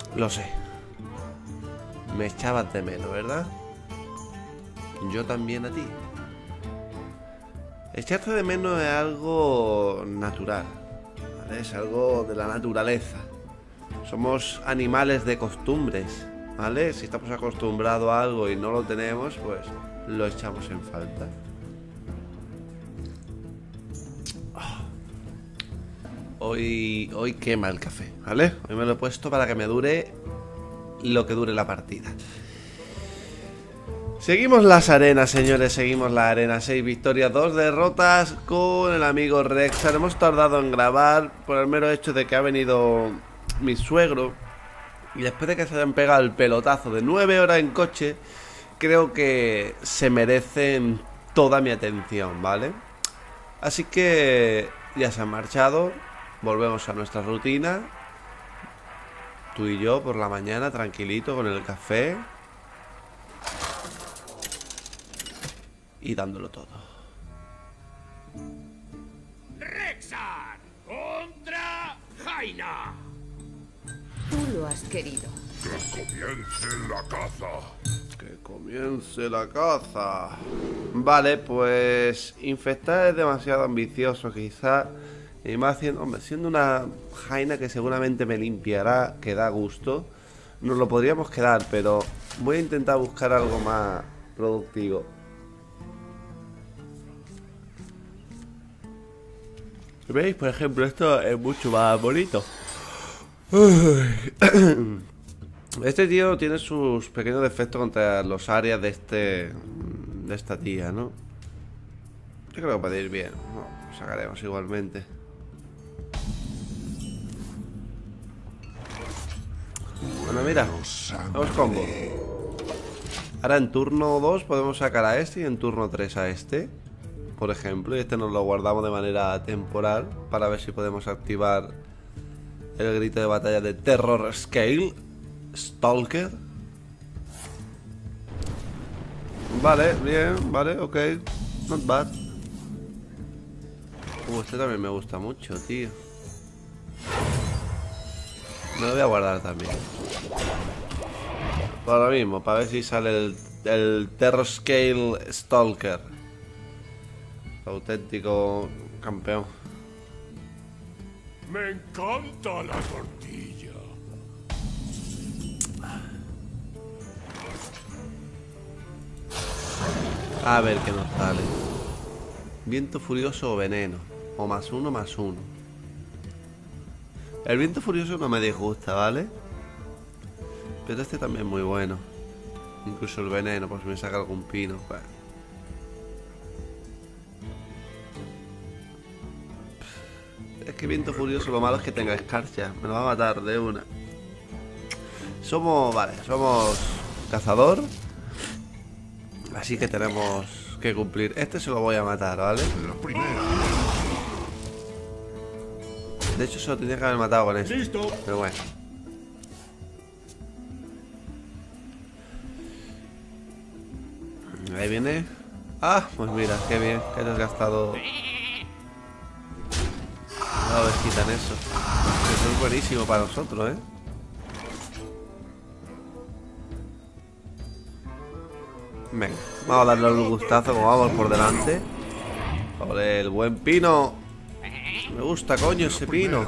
Lo sé. Me echabas de menos, ¿verdad? Yo también a ti. Echarte de menos es algo natural, ¿vale? Es algo de la naturaleza. Somos animales de costumbres, ¿vale? Si estamos acostumbrados a algo y no lo tenemos, pues lo echamos en falta. Hoy quema el café, ¿vale? Hoy me lo he puesto para que me dure lo que dure la partida. Seguimos las arenas, señores, seguimos las arenas. 6 victorias, 2 derrotas con el amigo Rexar. Hemos tardado en grabar por el mero hecho de que ha venido mi suegro. Y después de que se hayan pegado el pelotazo de 9 horas en coche, creo que se merecen toda mi atención, ¿vale? Así que ya se han marchado. Volvemos a nuestra rutina. Tú y yo por la mañana, tranquilito, con el café. Y dándolo todo. Rexar contra Jaina. Tú lo has querido. Que comience la caza. Que comience la caza. Vale, pues infectar es demasiado ambicioso quizá. Y más siendo, hombre, siendo una Jaina que seguramente me limpiará, que da gusto, nos lo podríamos quedar, pero voy a intentar buscar algo más productivo. ¿Veis? Por ejemplo, esto es mucho más bonito. Este tío tiene sus pequeños defectos contra los áreas de esta tía, ¿no? Yo creo que puede ir bien. Lo sacaremos igualmente. Bueno, mira, vamos combo. Ahora en turno 2 podemos sacar a este y en turno 3 a este, por ejemplo, y este nos lo guardamos de manera temporal para ver si podemos activar el grito de batalla de Terror Scale Stalker. Vale, bien, vale, ok. Not bad. Este también me gusta mucho, tío. Me lo voy a guardar también. Por lo mismo, para ver si sale el Terror Scale Stalker. Auténtico campeón. Me encanta la tortilla. A ver qué nos sale. Viento furioso o veneno. O +1, +1. El viento furioso no me disgusta, ¿vale? Pero este también es muy bueno. Incluso el veneno, por si me saca algún pino. Bueno. Es que viento furioso lo malo es que tenga escarcha. Me lo va a matar de una. Somos cazador. Así que tenemos que cumplir. Este se lo voy a matar, ¿vale? De hecho se lo tenía que haber matado con este. Listo. Pero bueno. Ahí viene. Ah, pues mira, qué bien. Que hayas gastado la ovejita en eso. Eso es buenísimo para nosotros, ¿eh? Venga, vamos a darle un gustazo como vamos por delante. Ole, el buen pino. Me gusta, coño, ese pino.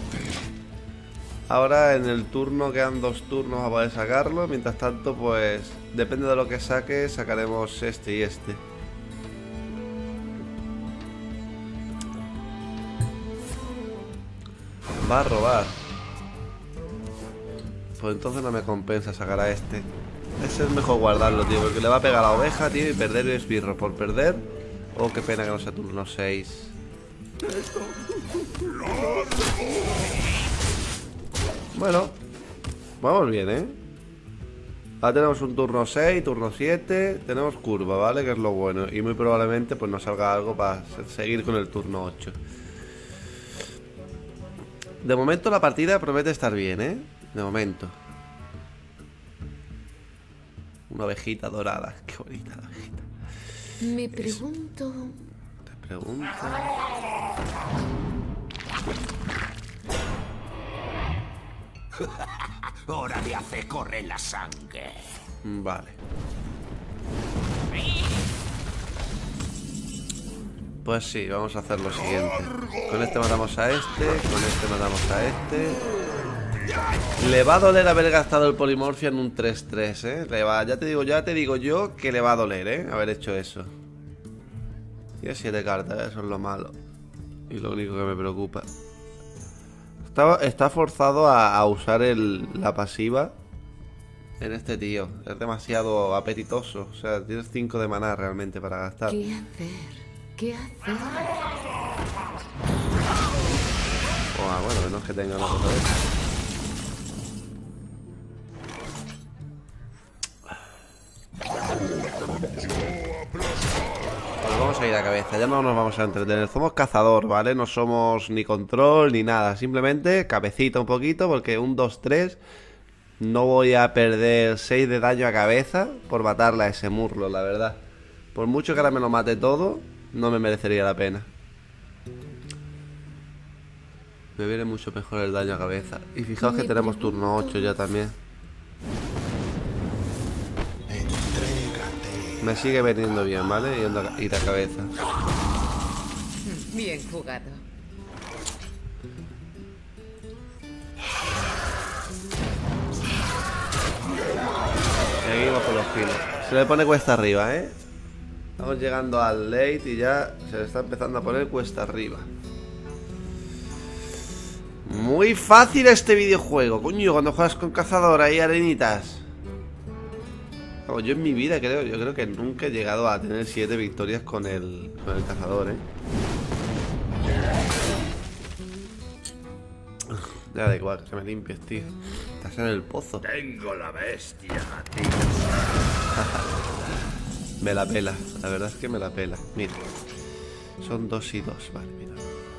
Ahora en el turno quedan 2 turnos a poder sacarlo. Mientras tanto, pues depende de lo que saque, sacaremos este y este. Va a robar. Pues entonces no me compensa sacar a este. Ese es mejor guardarlo, tío, porque le va a pegar a la oveja, tío, y perder el esbirro por perder. Oh, qué pena que no sea turno 6. Bueno, vamos bien, ¿eh? Ahora tenemos un turno 6, turno 7. Tenemos curva, ¿vale? Que es lo bueno. Y muy probablemente pues nos salga algo para seguir con el turno 8. De momento la partida promete estar bien, ¿eh? De momento. Una ovejita dorada. Qué bonita la ovejita. Me pregunto... Te pregunto... Hora de hacer correr la sangre. Vale. Pues sí, vamos a hacer lo siguiente. Con este matamos a este, con este matamos a este. Le va a doler haber gastado el polimorfia en un 3-3, ya te digo yo que le va a doler, haber hecho eso. Tiene 7 cartas, eso es lo malo. Y lo único que me preocupa. Está forzado a usar la pasiva en este tío. Es demasiado apetitoso. O sea, tienes 5 de maná realmente para gastar. ¿Qué hacer? ¿Qué hacer? Bueno, menos que tenga una cosa de esta. Pues vamos a ir a cabeza, ya no nos vamos a entretener. Somos cazador, ¿vale? No somos ni control ni nada. Simplemente cabecita un poquito, porque un 2-3 no voy a perder 6 de daño a cabeza por matarle a ese murlo, la verdad. Por mucho que ahora me lo mate todo, no me merecería la pena. Me viene mucho mejor el daño a cabeza. Y fijaos que tenemos turno 8 ya también. Me sigue veniendo bien, ¿vale? Ir a cabeza. Bien jugado. Seguimos con los kilos. Se le pone cuesta arriba, ¿eh? Estamos llegando al late y ya se le está empezando a poner cuesta arriba. Muy fácil este videojuego, coño, cuando juegas con cazador ahí, arenitas. Yo en mi vida yo creo que nunca he llegado a tener 7 victorias con el cazador, Ya da igual, que se me limpies, tío. Estás en el pozo. Tengo la bestia, tío. Me la pela, la verdad es que me la pela. Mira, son 2 y 2, vale, mira.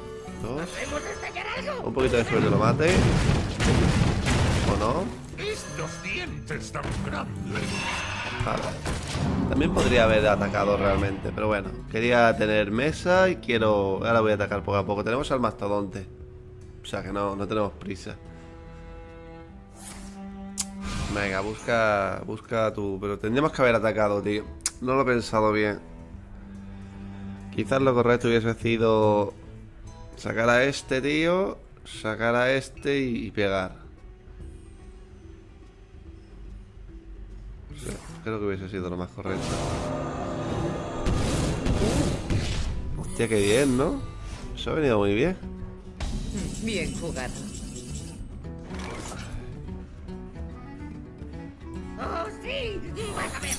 2. Un poquito de suerte lo mate. ¿O no? Estos dientes tan grandes. Vale. También podría haber atacado realmente, pero bueno, quería tener mesa y ahora voy a atacar poco a poco. Tenemos al mastodonte, o sea que no tenemos prisa. Venga, busca tú. Pero tendríamos que haber atacado, tío. No lo he pensado bien. Quizás lo correcto hubiese sido sacar a este tío, sacar a este y pegar. O sea, creo que hubiese sido lo más correcto. Hostia, qué bien, ¿no? Eso ha venido muy bien. Bien jugado. ¡Oh, sí! ¡Vas a ver!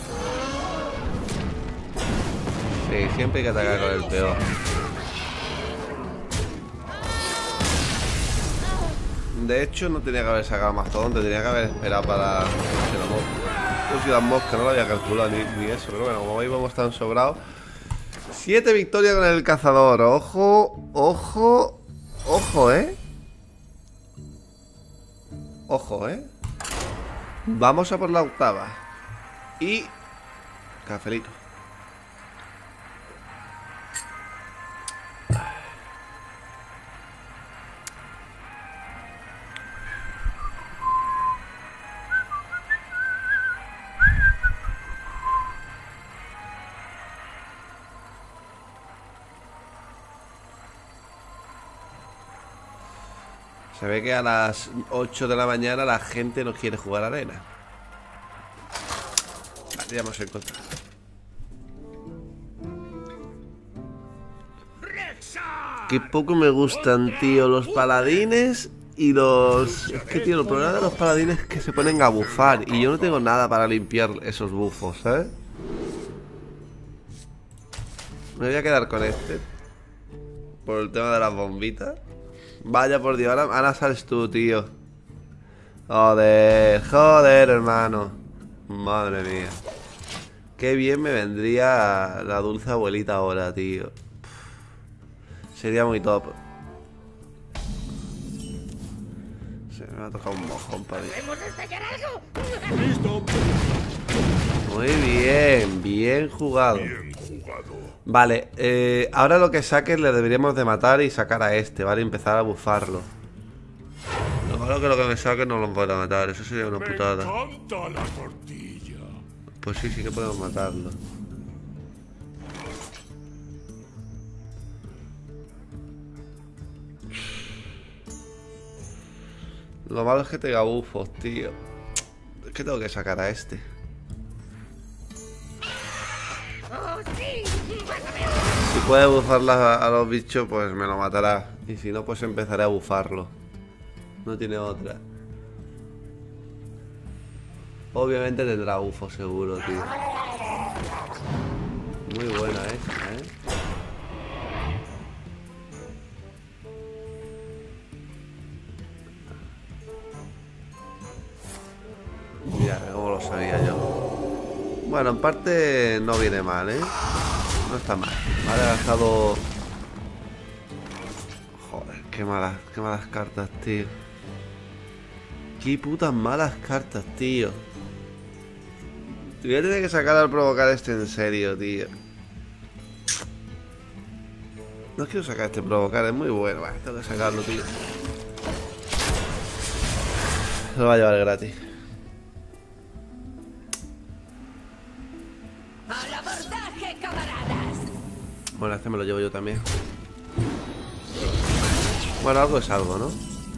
Sí, siempre hay que atacar con el peor. De hecho, no tenía que haber sacado mastodonte, tenía que haber esperado para que la mosca. Pues si la mosca no lo había calculado ni eso, pero bueno, como veis vamos tan sobrados. 7 victorias con el cazador. Ojo, ojo, ojo, Ojo, Vamos a por la octava. Y cafelito. Se ve que a las 8 de la mañana la gente no quiere jugar arena. Vale, ya hemos encontrado. Qué poco me gustan, tío, los paladines y los... Es que, tío, el problema de los paladines es que se ponen a bufar y yo no tengo nada para limpiar esos bufos, ¿sabes? Me voy a quedar con este por el tema de las bombitas. Vaya por Dios, ahora sales tú, tío. Joder, joder, hermano. Madre mía. Qué bien me vendría la dulce abuelita ahora, tío. Sería muy top. Se me ha tocado un mojón, padre. ¿Podemos estallar algo? ¡Listo! Muy bien, bien jugado. Bien jugado. Vale, ahora lo que saques le deberíamos de matar y sacar a este, ¿vale? Empezar a bufarlo. malo es que lo que me saque no lo pueda matar. Eso sería una Me putada. encanta la tortilla. Pues sí, sí que podemos matarlo. Lo malo es que tenga bufos, tío. Es que tengo que sacar a este. ¡Oh, sí! ¡Vas a ver! Si puede bufar a los bichos, pues me lo matará. Y si no, pues empezaré a bufarlo. No tiene otra. Obviamente tendrá bufo seguro, tío. Muy buena esta, ¿eh? Mira, como lo sabía yo. Bueno, en parte no viene mal, ¿eh? No está mal. Vale, ha gastado... Joder, qué malas cartas, tío. Qué putas malas cartas, tío. Voy a tener que sacar al provocar este en serio, tío. No quiero sacar este provocar, es muy bueno. Vale, tengo que sacarlo, tío. Se lo va a llevar gratis. ¡Al abordaje, camaradas! Bueno, este me lo llevo yo también. Bueno, algo es algo, ¿no?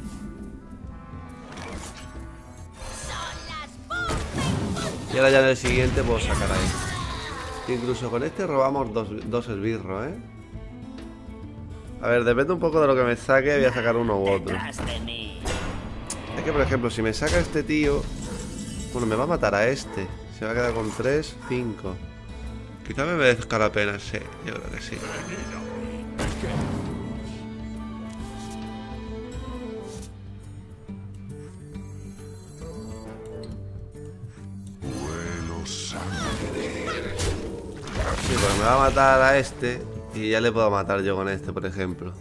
Y ahora ya en el siguiente puedo sacar ahí. Incluso con este robamos dos esbirros, ¿eh? A ver, depende un poco de lo que me saque, voy a sacar uno u otro. Es que, por ejemplo, si me saca este tío... Bueno, me va a matar a este. Se va a quedar con 3, 5. Quizá me merezca la pena, sí. Yo creo que sí. Huelo sangre. Sí, pues me va a matar a este y ya le puedo matar yo con este, por ejemplo.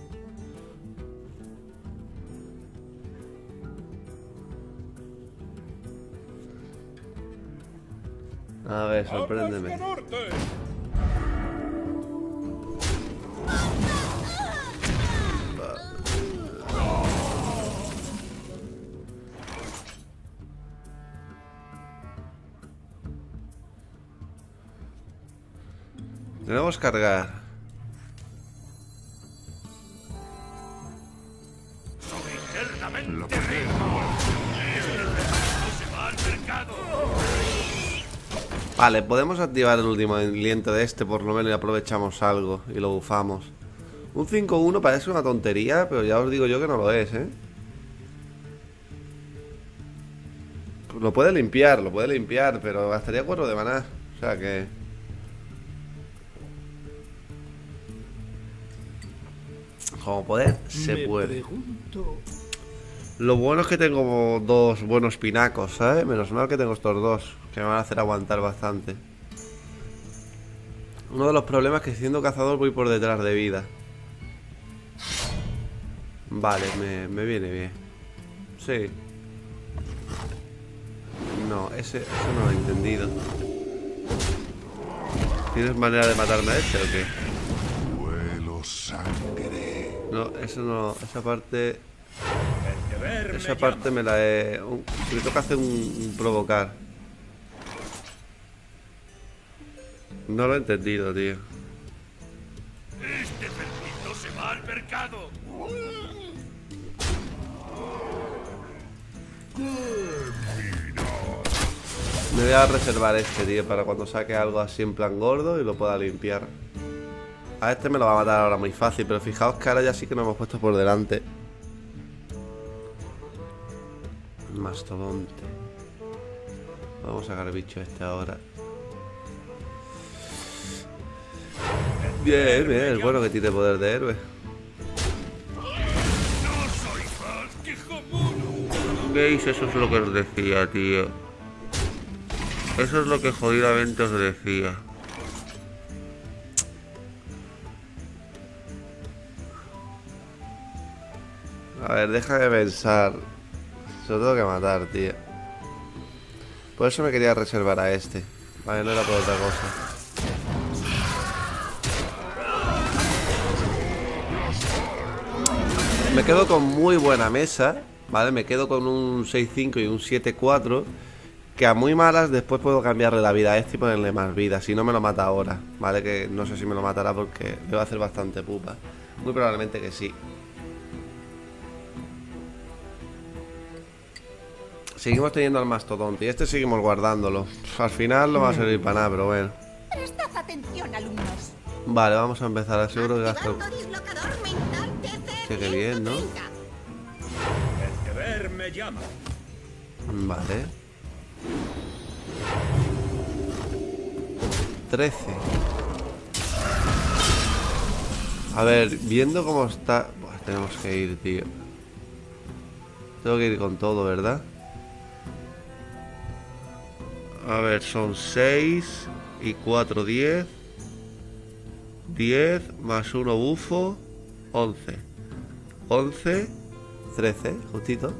A ver, sorpréndeme. Tenemos que cargar. Lo que se va al mercado. Vale, podemos activar el último aliento de este, por lo menos, y aprovechamos algo y lo bufamos. Un 5-1 parece una tontería, pero ya os digo yo que no lo es, ¿eh? Lo puede limpiar, pero gastaría 4 de maná. O sea que... Como poder, se puede. Lo bueno es que tengo dos buenos pinacos, ¿sabes? Menos mal que tengo estos dos, que me van a hacer aguantar bastante. Uno de los problemas es que siendo cazador voy por detrás de vida. Vale, me viene bien. Sí. No, eso no lo he entendido. ¿Tienes manera de matarme a este o qué? Huelo sangre. No, eso no, esa parte... Esa parte me la he... Me toca hacer un provocar. No lo he entendido, tío. Este perrito se va al mercado. Me voy a reservar este, tío, para cuando saque algo así en plan gordo y lo pueda limpiar. A este me lo va a matar ahora muy fácil, pero fijaos que ahora ya sí que nos hemos puesto por delante. Mastodonte. Vamos a sacar el bicho este ahora. Bien, bien, es bueno que tiene poder de héroe. No soy más que jamono. ¿Veis? Eso es lo que os decía, tío. Eso es lo que jodidamente os decía. A ver, deja de pensar. Se lo tengo que matar, tío. Por eso me quería reservar a este. Vale, no era por otra cosa. Me quedo con muy buena mesa. ¿vale? Me quedo con un 6-5 y un 7-4, que a muy malas después puedo cambiarle la vida a este y ponerle más vida, si no me lo mata ahora, ¿vale? Que no sé si me lo matará porque le va a hacer bastante pupa. Muy probablemente que sí. Seguimos teniendo al mastodonte y este seguimos guardándolo. Al final no va a servir para nada, pero bueno. Prestad atención, alumnos. Vale, vamos a empezar. Seguro que gasto. Activando dislocador mental TC. Sí, qué bien, ¿no? El deber me llama. Vale. 13. A ver, viendo cómo está... Buah, tenemos que ir, tío. Tengo que ir con todo, ¿verdad? A ver, son 6 y 4, 10. 10 más 1 bufo, 11. 11, 13, justito.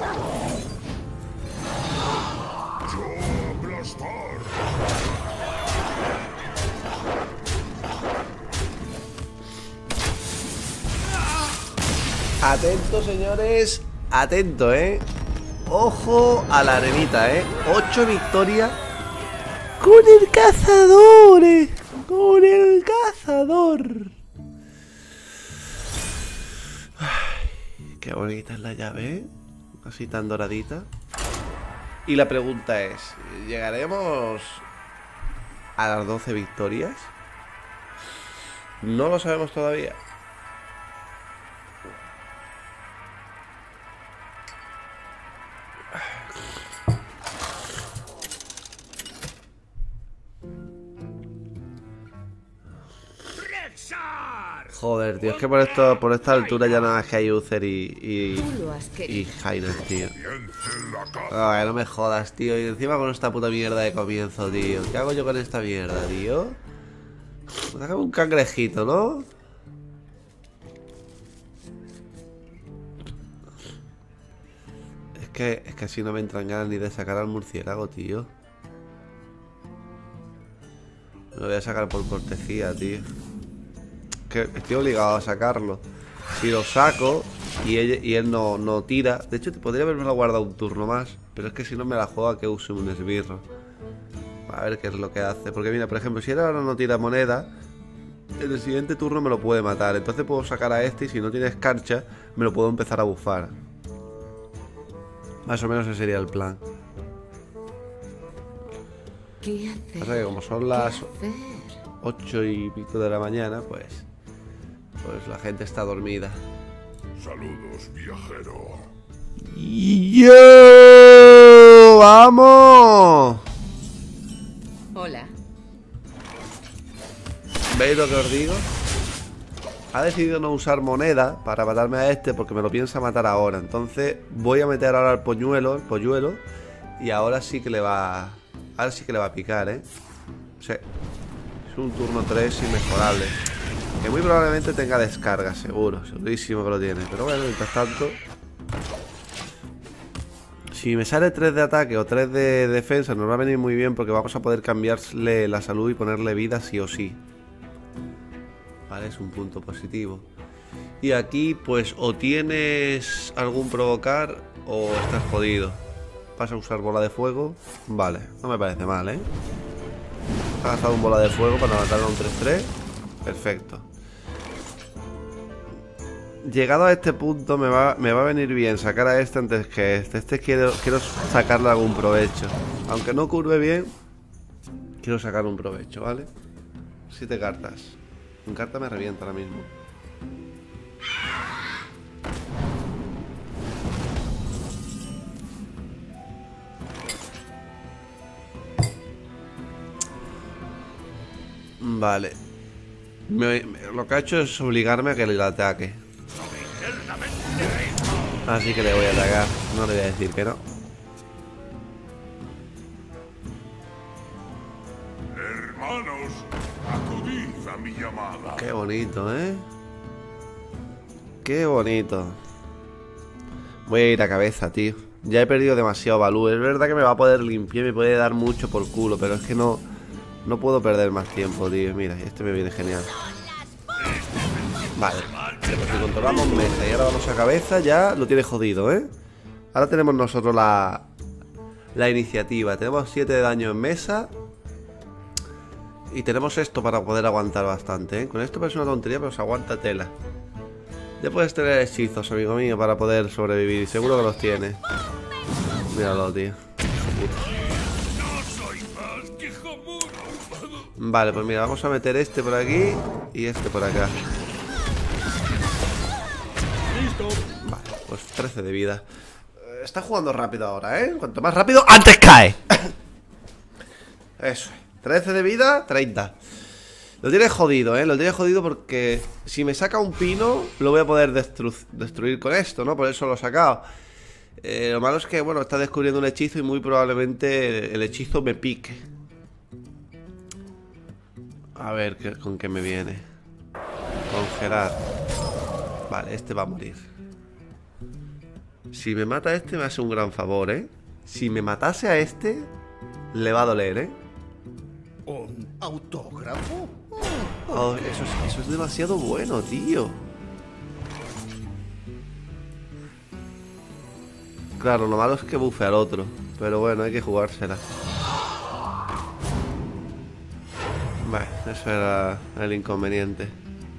Atento, señores. Atento, Ojo a la arenita, 8 victorias con el cazador, con el cazador. Ay, qué bonita es la llave, así tan doradita. Y la pregunta es, ¿llegaremos a las 12 victorias? No lo sabemos todavía. Joder, tío, es que por esta altura ya nada más que hay Uther y Jaina, tío. Ay, no me jodas, tío. Y encima con esta puta mierda de comienzo, tío. ¿Qué hago yo con esta mierda, tío? Déjame un cangrejito, ¿no? Es que así no me entran ganas ni de sacar al murciélago, tío. Me lo voy a sacar por cortesía, tío. Que estoy obligado a sacarlo. Si lo saco y él no tira. De hecho, podría haberme guardado un turno más, pero es que si no me la juego a que use un esbirro. A ver qué es lo que hace. Porque mira, por ejemplo, si él ahora no tira moneda, en el siguiente turno me lo puede matar. Entonces puedo sacar a este y si no tiene escarcha, me lo puedo empezar a bufar. Más o menos ese sería el plan. ¿Qué hacer? Pasa que como son las 8 y pico de la mañana, pues la gente está dormida. Saludos, viajero. ¡Yo! ¡Vamos! Hola. ¿Veis lo que os digo? Ha decidido no usar moneda para matarme a este porque me lo piensa matar ahora. Entonces voy a meter ahora el polluelo, y ahora sí que le va... Ahora sí que le va a picar, Sí. Es un turno 3 inmejorable. Que muy probablemente tenga descarga, seguro. Segurísimo que lo tiene. Pero bueno, mientras tanto... Si me sale 3 de ataque o 3 de defensa, nos va a venir muy bien porque vamos a poder cambiarle la salud y ponerle vida sí o sí. Vale, es un punto positivo. Y aquí, pues, o tienes algún provocar o estás jodido. Vas a usar bola de fuego. Vale, no me parece mal, Ha gastado un bola de fuego para matar a un 3-3. Perfecto. Llegado a este punto me va a venir bien sacar a este antes que este. Este quiero sacarle algún provecho. Aunque no curve bien, quiero sacar un provecho, ¿vale? 7 cartas. Un carta me revienta ahora mismo. Vale. Lo que ha hecho es obligarme a que le ataque. Así que le voy a atacar. No le voy a decir que no. Hermanos, acudid a mi llamada. Qué bonito, Qué bonito. Voy a ir a cabeza, tío. Ya he perdido demasiado valor. Es verdad que me va a poder limpiar, me puede dar mucho por culo, pero es que no puedo perder más tiempo, tío. Mira, este me viene genial. Vale, pues si controlamos mesa y ahora vamos a cabeza, ya lo tiene jodido, Ahora tenemos nosotros la iniciativa. Tenemos 7 de daño en mesa. Y tenemos esto para poder aguantar bastante, ¿eh? Con esto parece una tontería, pero se aguanta tela. Ya puedes tener hechizos, amigo mío, para poder sobrevivir. Seguro que los tienes. Míralo, tío. Vale, pues mira, vamos a meter este por aquí y este por acá. Vale, pues 13 de vida. Está jugando rápido ahora, ¿eh? Cuanto más rápido, antes cae. Eso. 13 de vida, 30. Lo tiene jodido, ¿eh? Lo tiene jodido porque si me saca un pino, lo voy a poder destruir con esto, ¿no? Por eso lo he sacado. Lo malo es que, bueno, está descubriendo un hechizo y muy probablemente el hechizo me pique. A ver con qué me viene. Congelar. Vale, este va a morir. Si me mata a este me hace un gran favor, ¿eh? Si me matase a este, le va a doler, ¿eh? ¿Un autógrafo? Oh, eso es demasiado bueno, tío. Claro, lo malo es que bufe al otro. Pero bueno, hay que jugársela. Vale, eso era el inconveniente.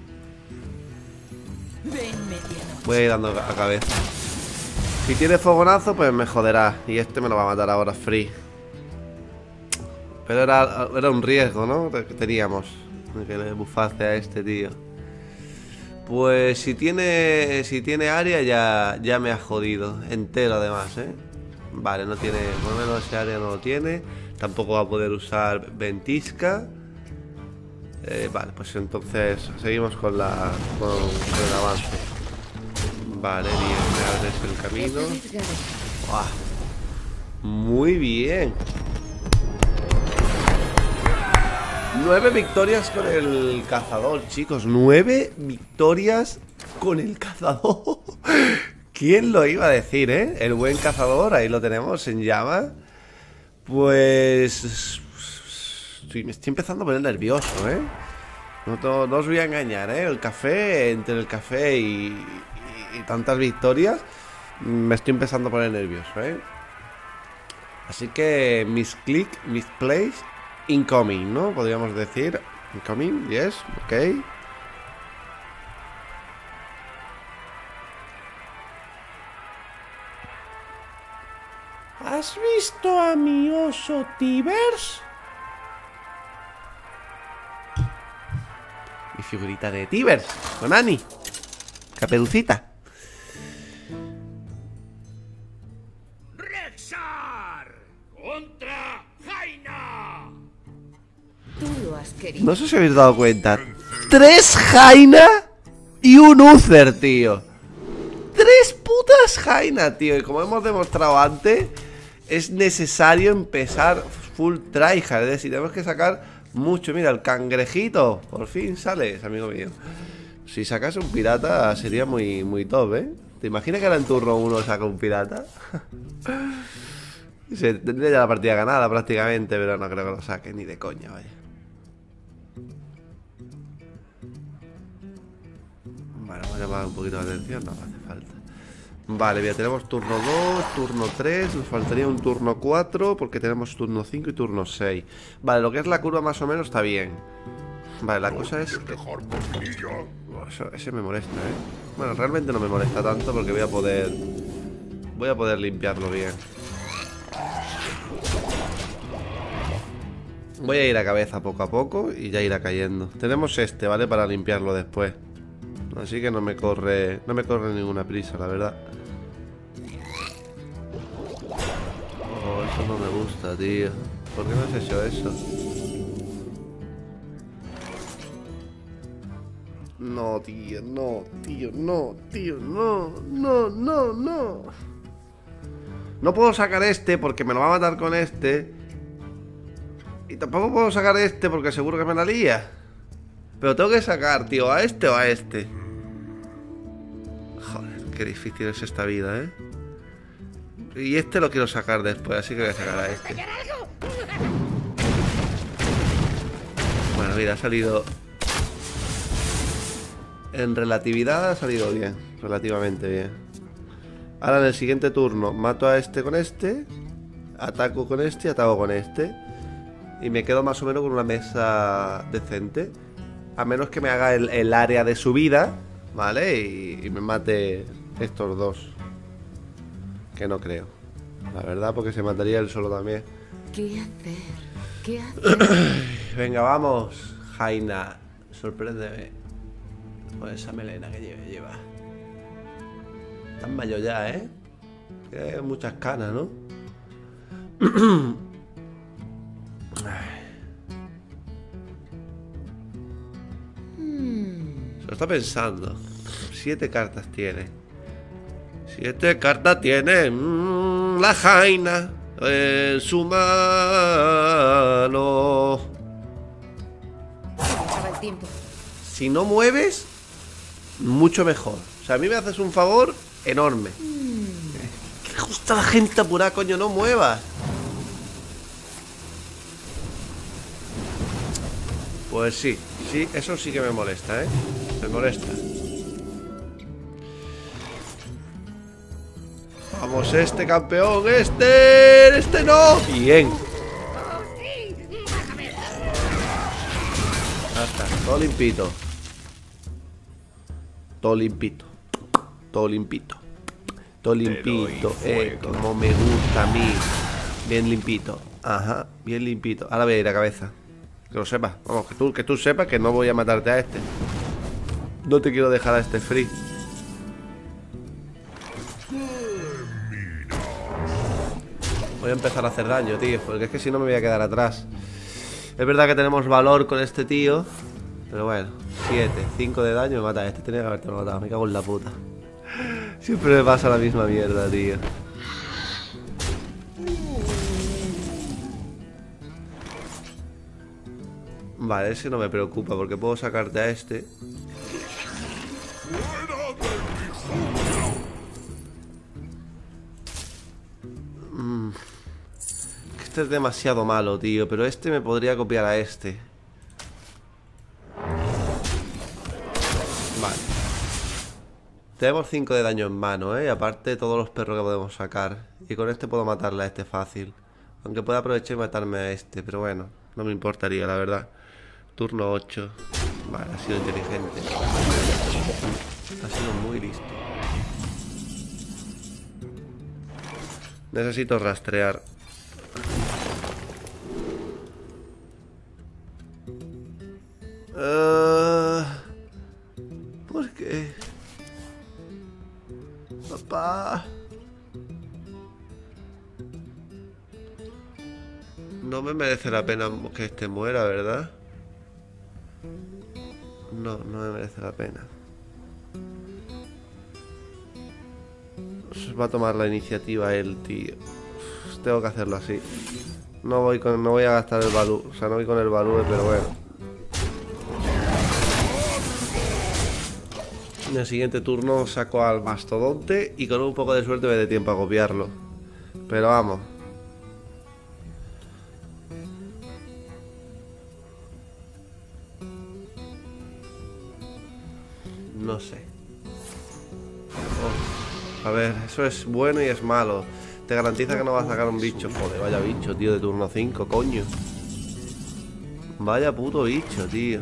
Voy a ir dando a cabeza. Si tiene fogonazo, pues me joderá. Y este me lo va a matar ahora free. Pero era un riesgo, ¿no? Que teníamos. Que le bufase a este tío. Pues si tiene área ya me ha jodido. Entero además, ¿eh? Vale, no tiene. Por lo menos ese área no lo tiene. Tampoco va a poder usar ventisca. Vale, pues entonces seguimos con el avance. Vale, bien, me abres el camino. ¡Buah! Muy bien. 9 victorias con el cazador, chicos. 9 victorias con el cazador. ¿Quién lo iba a decir, eh? El buen cazador, ahí lo tenemos en llama. Pues... me estoy empezando a poner nervioso, ¿eh? No os voy a engañar, ¿eh? El café, entre el café y tantas victorias, me estoy empezando a poner nervioso, ¿eh? Así que mis plays, incoming, ¿no? Podríamos decir. Incoming, yes, ok. ¿Has visto a mi oso Tibers? Mi figurita de Tibers, con Annie. Caperucita. ¡Rexar! ¡Contra Jaina! Tú lo has querido. No sé si habéis dado cuenta. 3 Jaina y un Uther, tío. 3 putas Jaina, tío. Y como hemos demostrado antes, es necesario empezar full tryhard. Es decir, tenemos que sacar mucho. Mira, el cangrejito. Por fin sales, amigo mío. Si sacas un pirata sería muy top, ¿eh? ¿Te imaginas que ahora en turno 1 saca un pirata? Se tendría ya la partida ganada prácticamente, pero no creo que lo saque ni de coña, vaya. Vale, vamos a llamar un poquito la atención, no hace falta. Vale, ya tenemos turno 2, turno 3, nos faltaría un turno 4 porque tenemos turno 5 y turno 6. Vale, lo que es la curva más o menos está bien. Vale, la cosa es que... ese me molesta, ¿eh? Bueno, realmente no me molesta tanto porque voy a poder limpiarlo bien. Voy a ir a cabeza poco a poco y ya irá cayendo. Tenemos este, ¿vale? Para limpiarlo después. Así que no me corre ninguna prisa, la verdad. Oh, eso no me gusta, tío. ¿Por qué me has hecho eso? No, tío, no, tío, no, tío, no, no, no, no. No puedo sacar este porque me lo va a matar con este. Y tampoco puedo sacar este porque seguro que me la lía. Pero tengo que sacar, tío, a este o a este. Joder, qué difícil es esta vida, ¿eh? Y este lo quiero sacar después, así que voy a sacar a este. Bueno, mira, ha salido... En relatividad ha salido bien, relativamente bien. Ahora en el siguiente turno mato a este con este, ataco con este y ataco con este. Y me quedo más o menos con una mesa decente. A menos que me haga el área de subida, ¿vale? Y me mate estos dos. Que no creo. La verdad, porque se mataría él solo también. ¿Qué hacer? ¿Qué hacer? Venga, vamos. Jaina, sorpréndeme con esa melena que lleva. Tan mayor ya, ¿eh? Tiene muchas canas, ¿no? Se lo está pensando. 7 cartas tiene. 7 cartas tiene la Jaina en su mano. Acaba el tiempo. Si no mueves, mucho mejor. O sea, a mí me haces un favor enorme. Que justo la gente apurada, coño, no muevas. Pues sí, eso sí que me molesta, ¿eh? Me molesta. Vamos, este campeón, este no. Bien. Ya está, todo limpito. Todo limpito. Todo limpito. Todo limpito. Como me gusta a mí. Bien limpito. Ajá, bien limpito. Ahora voy a ir a cabeza. Que lo sepas. Vamos, que tú sepas que no voy a matarte a este. No te quiero dejar a este free. Voy a empezar a hacer daño, tío. Porque es que si no me voy a quedar atrás. Es verdad que tenemos valor con este tío. Pero bueno, 5 de daño me mata a este. Tenía que haberte matado, me cago en la puta. Siempre me pasa la misma mierda, tío. Vale, ese no me preocupa porque puedo sacarte a este. Este es demasiado malo, tío. Pero este me podría copiar a este. Vale. Tenemos 5 de daño en mano, ¿eh? Y aparte todos los perros que podemos sacar. Y con este puedo matarle a este fácil. Aunque pueda aprovechar y matarme a este. Pero bueno, no me importaría, la verdad. Turno 8. Vale, ha sido inteligente. Ha sido muy listo. Necesito rastrear. ¿Por qué? Papá. No me merece la pena que este muera, ¿verdad? No, no me merece la pena. Va a tomar la iniciativa él, tío. Tengo que hacerlo así. No voy a gastar el valú. O sea, no voy con el valú, pero bueno. En el siguiente turno saco al mastodonte y con un poco de suerte me dé tiempo a copiarlo. Pero vamos. No sé. Oh, a ver, eso es bueno y es malo. Te garantiza que no vas a sacar un bicho. Joder, vaya bicho, tío, de turno 5, coño. Vaya puto bicho, tío.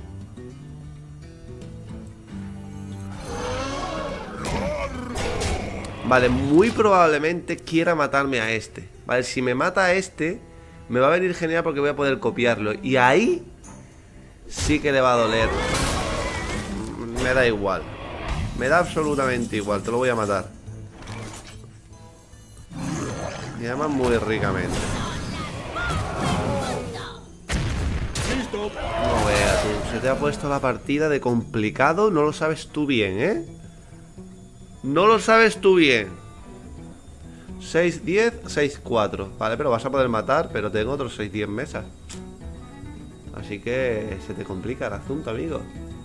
Vale, muy probablemente quiera matarme a este. Vale, si me mata a este, me va a venir genial porque voy a poder copiarlo. Y ahí sí que le va a doler. Me da igual. Me da absolutamente igual, te lo voy a matar. Y además muy ricamente. No veas tú, se te ha puesto la partida de complicado. No lo sabes tú bien, ¿eh? No lo sabes tú bien. 6-10, 6-4. Vale, pero vas a poder matar. Pero tengo otros 6-10 mesas. Así que se te complica el asunto, amigo.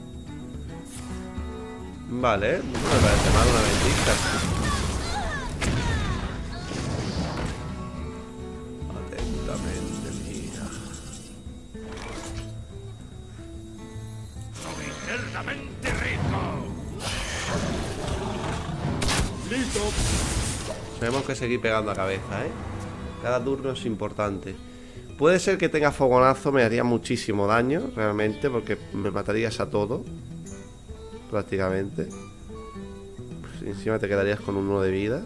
Vale, no me parece mal una ventisca. Atentamente, mía. Soy eternamente rico. ¡Listo! Tenemos que seguir pegando a cabeza, ¿eh? Cada turno es importante. Puede ser que tenga fogonazo, me haría muchísimo daño, realmente, porque me matarías a todo. Prácticamente. Pues encima te quedarías con 1 de vida.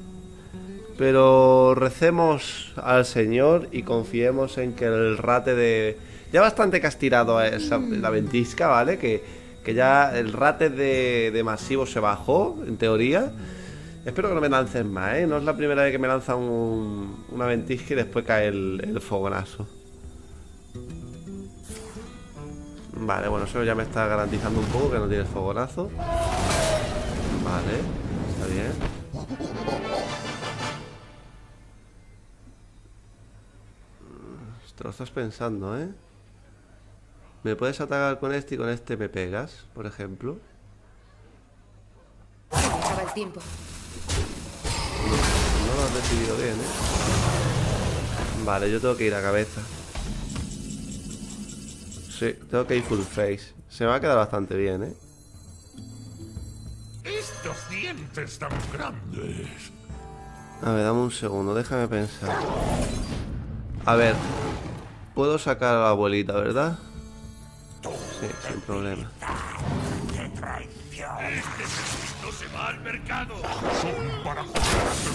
Pero recemos al Señor y confiemos en que el rate de... Ya bastante que has tirado a la ventisca, ¿vale? Que ya el rate de masivo se bajó, en teoría. Espero que no me lances más, ¿eh? No es la primera vez que me lanzan una ventisca y después cae el fogonazo. Vale, bueno, eso ya me está garantizando un poco que no tiene fogonazo. Vale, está bien. Te lo estás pensando, ¿eh? Me puedes atacar con este y con este me pegas, por ejemplo. Se acaba el tiempo. No lo has decidido bien, ¿eh? Vale, yo tengo que ir a cabeza. Sí, tengo que ir full face. Se me va a quedar bastante bien, ¿eh? Estos dientes tan grandes. A ver, dame un segundo, déjame pensar. A ver, puedo sacar a la abuelita, ¿verdad? Sí, sin problema. Este no se va al mercado. Son para comerte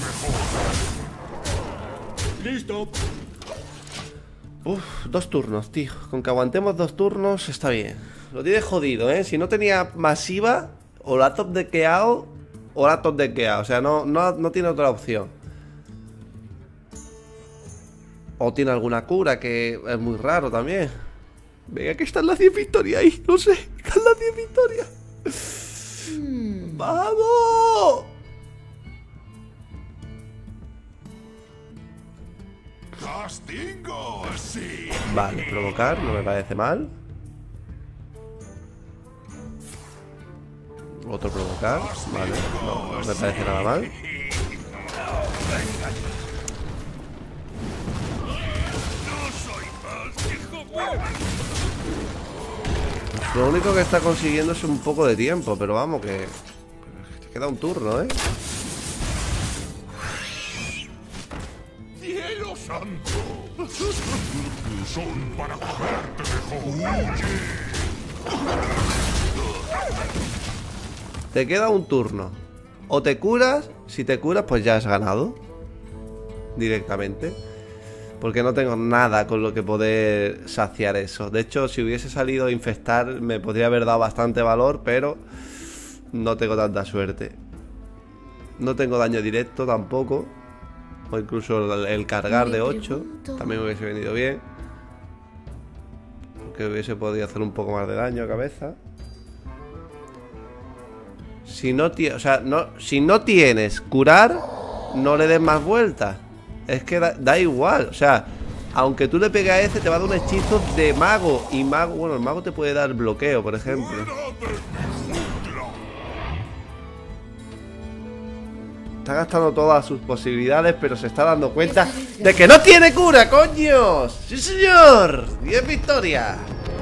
mejor. Listo. Uf, 2 turnos, tío. Con que aguantemos 2 turnos está bien. Lo tiene jodido, ¿eh? Si no tenía masiva, o la top de Keao, o la top de Keao. O sea, no tiene otra opción. O tiene alguna cura, que es muy raro también. Venga, que están las 10 victorias ahí. No sé, están las 10 victorias. ¡Vamos! Castigo, sí. Vale, provocar, no me parece mal. Otro provocar, vale, no me parece nada mal. No soy más que joven. Lo único que está consiguiendo es un poco de tiempo, pero vamos, que te queda un turno, ¿eh? ¡Cielo santo! Son para comerte mejor. Te queda un turno. O te curas, si te curas pues ya has ganado directamente. Porque no tengo nada con lo que poder saciar eso. De hecho, si hubiese salido a infestar me podría haber dado bastante valor, pero no tengo tanta suerte. No tengo daño directo tampoco. O incluso el cargar de 8 también me hubiese venido bien. Porque hubiese podido hacer un poco más de daño a cabeza. Si no, si no tienes curar, no le des más vueltas. Es que da igual. O sea, aunque tú le pegues a ese, te va a dar un hechizo de mago. Y mago, bueno, el mago te puede dar bloqueo, por ejemplo. Está gastando todas sus posibilidades, pero se está dando cuenta de que no tiene cura, coños. ¡Sí, señor! 10 victorias.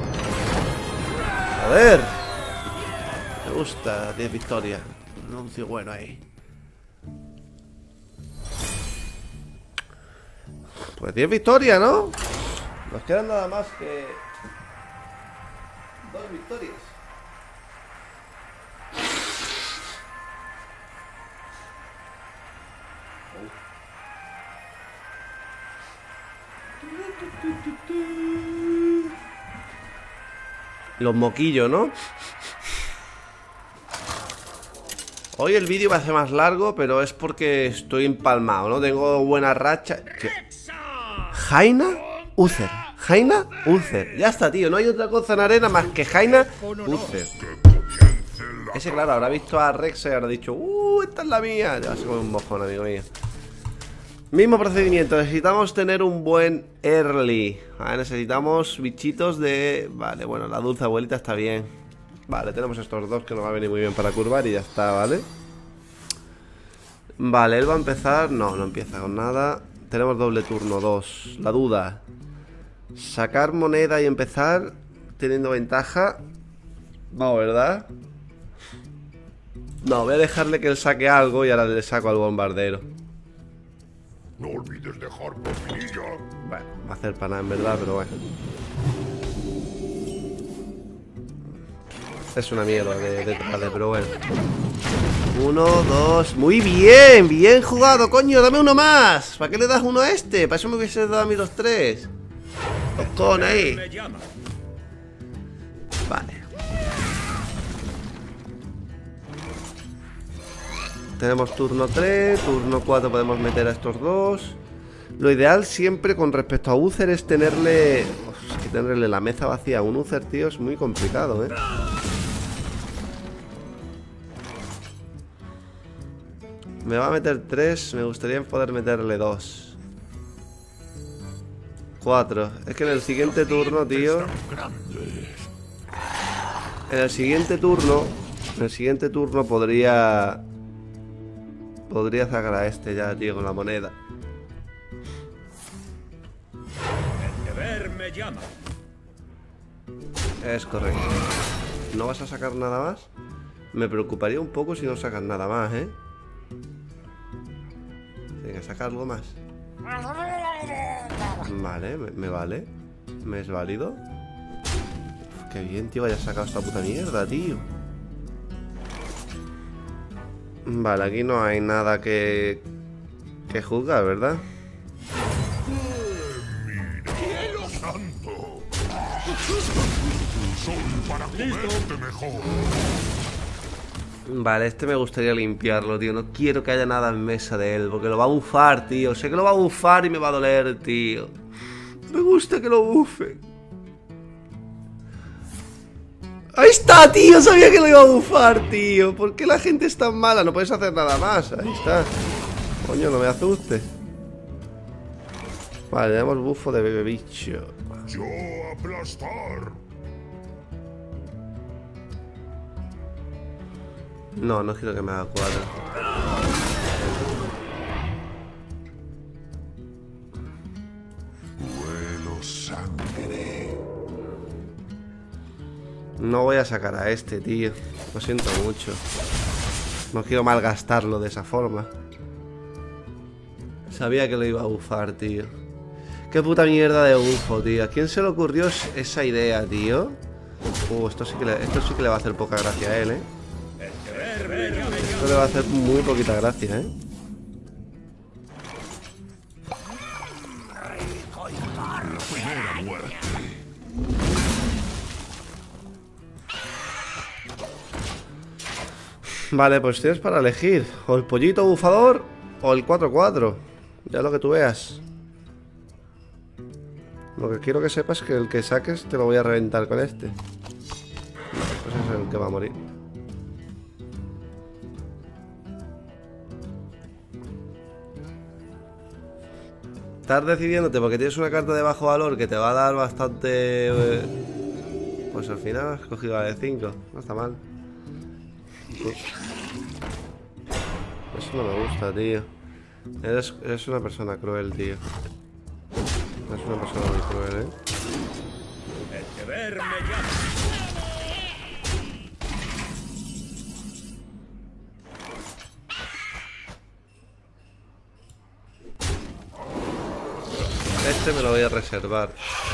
Joder. Me gusta 10 victorias. Un anuncio bueno ahí. Pues 10 victorias, ¿no? Nos quedan nada más que 2 victorias. Los moquillos, ¿no? Hoy el vídeo va a ser más largo, pero es porque estoy empalmado, ¿no? Tengo buena racha. Jaina Uther. Jaina Uther. Ya está, tío. No hay otra cosa en arena más que Jaina Uther. Ese, claro, habrá visto a Rex y habrá dicho, esta es la mía. Ya se come un mojón, amigo mío. Mismo procedimiento. Necesitamos tener un buen early. Vale, necesitamos bichitos de... Vale, bueno, la dulce abuelita está bien. Vale, tenemos estos dos que nos va a venir muy bien para curvar y ya está, ¿vale? Vale, él va a empezar... No, no empieza con nada. Tenemos doble turno, 2. La duda. Sacar moneda y empezar teniendo ventaja. No, ¿verdad? No, voy a dejarle que él saque algo y ahora le saco al bombardero. No olvides dejar propinilla. Bueno, va a hacer para nada en verdad, pero bueno. Es una mierda de trade, pero bueno. 1, 2. Muy bien, bien jugado, coño. Dame uno más. ¿Para qué le das uno a este? Para eso me hubiese dado a mí los 3. Con ahí. Vale. Tenemos turno 3, turno 4 podemos meter a estos dos. Lo ideal siempre con respecto a Uther es tenerle... Uf, es que tenerle la mesa vacía a un Uther, tío, es muy complicado, ¿eh? Me va a meter 3, me gustaría poder meterle 2. 4. Es que en el siguiente turno, tío... En el siguiente turno podría sacar a este ya, tío, con la moneda. El deber me llama. Es correcto. ¿No vas a sacar nada más? Me preocuparía un poco si no sacas nada más, ¿eh? Venga, saca algo más. Vale, me vale. ¿Me es válido? Uf, qué bien, tío, hayas sacado esta puta mierda, tío. Vale, aquí no hay nada que juzgar, ¿verdad? ¡Cielo santo! Son para comerte mejor. Vale, este me gustaría limpiarlo, tío. No quiero que haya nada en mesa de él, porque lo va a bufar, tío. Sé que lo va a bufar y me va a doler, tío. Me gusta que lo bufe. ¡Ahí está, tío! Sabía que lo iba a bufar, tío. ¿Por qué la gente es tan mala? No puedes hacer nada más. Ahí está. Coño, no me asustes. Vale, tenemos bufo de bebé bicho. Yo aplastar. No, no quiero que me haga 4. Huelo sangre. No voy a sacar a este, tío. Lo siento mucho. No quiero malgastarlo de esa forma. Sabía que lo iba a bufar, tío. Qué puta mierda de bufo, tío. ¿A quién se le ocurrió esa idea, tío? Esto sí que le va a hacer poca gracia a él, ¿eh? Esto le va a hacer muy poquita gracia, ¿eh? Primera muerte. Vale, pues tienes para elegir o el pollito bufador o el 4-4. Ya lo que tú veas. Lo que quiero que sepas es que el que saques te lo voy a reventar con este. Pues es el que va a morir. Estás decidiéndote porque tienes una carta de bajo valor que te va a dar bastante... Pues al final has cogido la de 5. No está mal. Eso no me gusta, tío. Eres una persona cruel, tío. Es una persona muy cruel, ¿eh? El deber me llama. Este me lo voy a reservar.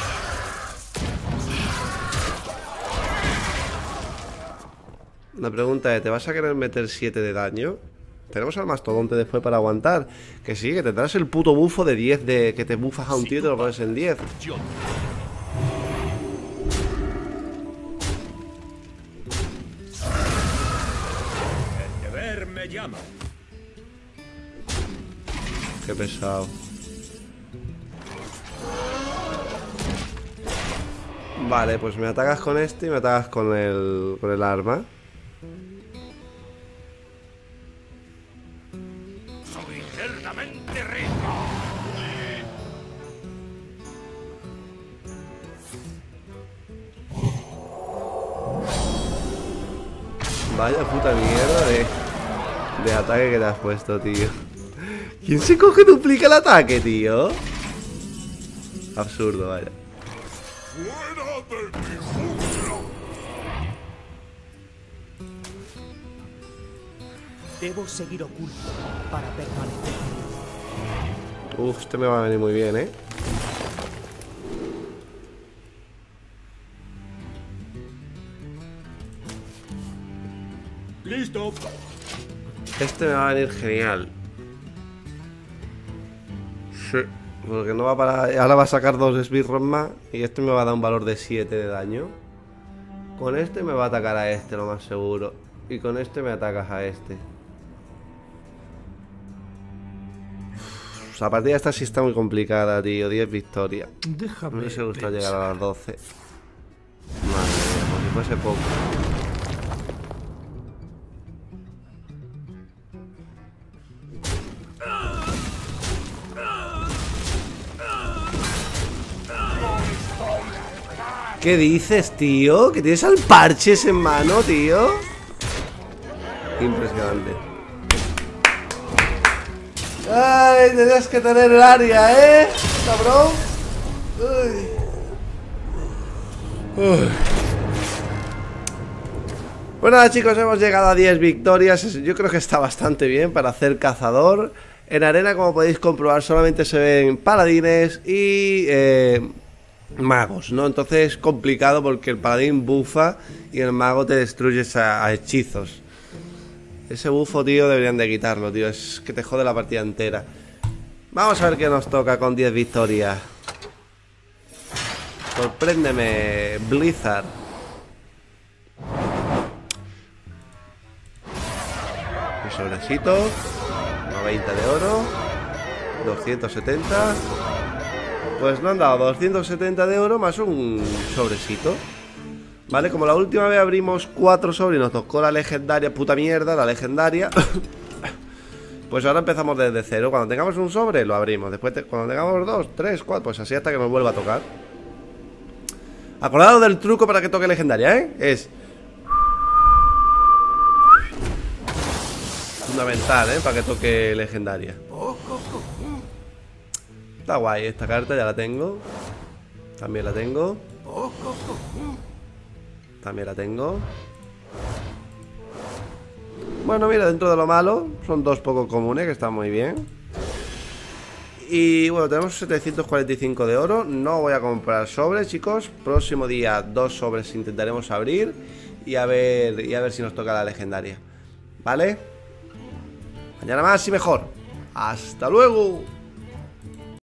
La pregunta es, ¿te vas a querer meter 7 de daño? Tenemos al mastodonte después para aguantar. Que sí, que tendrás el puto bufo de 10 de que te bufas a un tío y te lo pones en 10. El deber me llama. Qué pesado. Vale, pues me atacas con este y me atacas con el arma. Soy ciertamente rico. Vaya puta mierda de ataque que te has puesto, tío. ¿Quién se coge y duplica el ataque, tío? Absurdo, vaya. Fuera de mi jungla. Debo seguir oculto para permanecer. Uf, este me va a venir muy bien, ¿eh? ¡Listo! Este me va a venir genial. Sí, porque no va a parar. Ahora va a sacar 2 Sbirros más. Y este me va a dar un valor de 7 de daño. Con este me va a atacar a este, lo más seguro. Y con este me atacas a este. La partida esta sí está muy complicada, tío. 10 victorias. Déjame. Me hubiese gustado llegar a las 12. Madre mía, como si fuese poco. ¿Qué dices, tío? ¿Que tienes al Parches en mano, tío? Impresionante. Ay, tenías que tener el área, ¿eh? Cabrón. Uy. Pues nada, chicos, hemos llegado a 10 victorias. Yo creo que está bastante bien para hacer cazador. En arena, como podéis comprobar, solamente se ven paladines y magos, ¿no? Entonces es complicado porque el paladín bufa y el mago te destruye a hechizos. Ese bufo, tío, deberían de quitarlo, tío. Es que te jode la partida entera. Vamos a ver qué nos toca con 10 victorias. Sorpréndeme, Blizzard. Un sobrecito. 90 de oro. 270. Pues no han dado 270 de oro más un sobrecito. Vale, como la última vez abrimos 4 sobres y nos tocó la legendaria, puta mierda, la legendaria. Pues ahora empezamos desde cero. Cuando tengamos un sobre lo abrimos. Después cuando tengamos 2, 3, 4, pues así hasta que nos vuelva a tocar. Acordaos del truco para que toque legendaria, ¿eh? Es fundamental, ¿eh? Para que toque legendaria. Está guay esta carta, ya la tengo. También la tengo. También la tengo. Bueno, mira, dentro de lo malo, son 2 poco comunes, que están muy bien. Y bueno, tenemos 745 de oro. No voy a comprar sobres, chicos. Próximo día 2 sobres intentaremos abrir. Y a ver si nos toca la legendaria. ¿Vale? Mañana más y mejor. ¡Hasta luego!